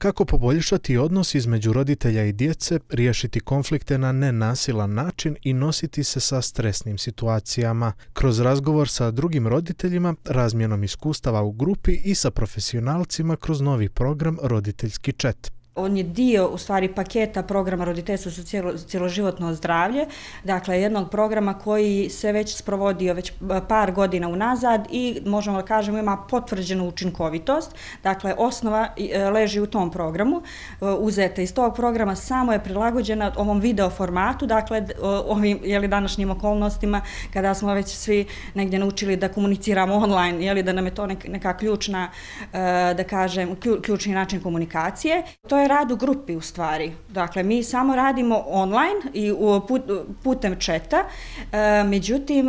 Kako poboljšati odnos između roditelja i djece, riješiti konflikte na nenasilan način i nositi se sa stresnim situacijama. Kroz razgovor sa drugim roditeljima, razmjenom iskustava u grupi i sa profesionalcima kroz novi program Roditeljski chat. On je dio u stvari paketa programa roditeljstva za cjeloživotno zdravlje, dakle jednog programa koji se već sprovodio već par godina unazad i možemo da kažemo ima potvrđenu učinkovitost. Dakle, osnova leži u tom programu, uzeta iz tog programa, samo je prilagođena ovom video formatu, dakle ovim današnjim okolnostima kada smo već svi negdje naučili da komuniciramo online, da nam je to neka ključna, da kažem, ključni način komunikacije. To je rad u grupi u stvari. Dakle, mi samo radimo online i putem četa, međutim,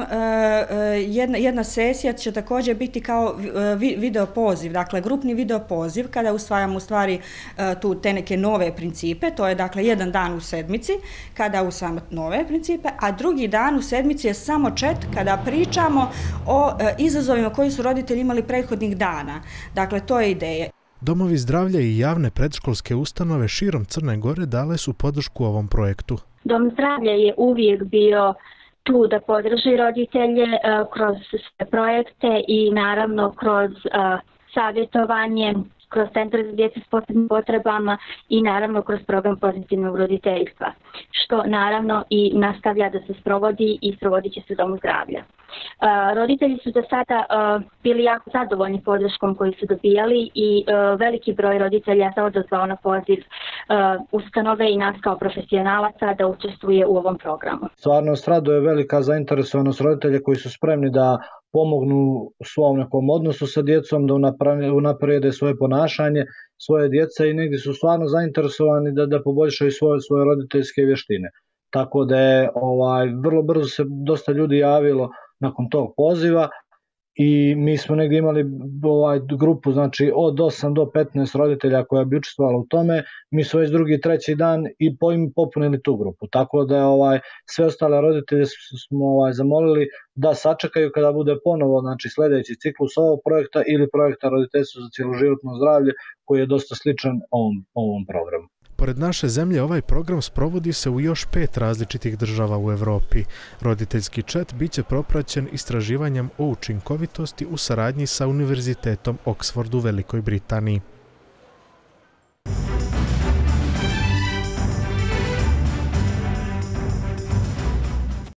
jedna sesija će također biti kao video poziv, dakle, grupni video poziv kada usvajamo u stvari te neke nove principe, to je dakle jedan dan u sedmici kada usvajamo nove principe, a drugi dan u sedmici je samo chat kada pričamo o izazovima koji su roditelji imali prethodnih dana. Dakle, to je ideja. Domovi zdravlja i javne predškolske ustanove širom Crne Gore dale su podršku ovom projektu. Dom zdravlja je uvijek bio tu da podrži roditelje kroz sve projekte i naravno kroz savjetovanje, kroz centar za djecu s posebnim potrebama i naravno kroz program pozitivnog roditeljstva, što naravno i nastavlja da se sprovodi i sprovodit će se u Domu zdravlja. Roditelji su do sada bili jako zadovoljni podrškom koju su dobijali i veliki broj roditelja se odazvao na poziv ustanove i nas kao profesionalaca da učestvuje u ovom programu. Stvarno raduje velika zainteresovanost roditelja koji su spremni da pomognu u svom nekom odnosu sa djecom, da unaprijede svoje ponašanje, svoje djece i negdje su stvarno zainteresovani da poboljšaju svoje roditeljske vještine. Tako da je vrlo brzo se dosta ljudi javilo nakon tog poziva i mi smo negdje imali grupu, znači od 8 do 15 roditelja koja bi učestvovala u tome. Mi smo već drugi, treći dan i popunili tu grupu. Tako da sve ostale roditelje smo zamolili da sačekaju kada bude ponovo, znači sljedeći ciklus ovog projekta ili projekta Roditeljstvo za cjeloživotno zdravlje koji je dosta sličan ovom programu. Pored naše zemlje, ovaj program sprovodi se u još 5 različitih država u Europi. Roditeljski chat bit će propraćen istraživanjem o učinkovitosti u saradnji sa Univerzitetom Oxford u Velikoj Britaniji.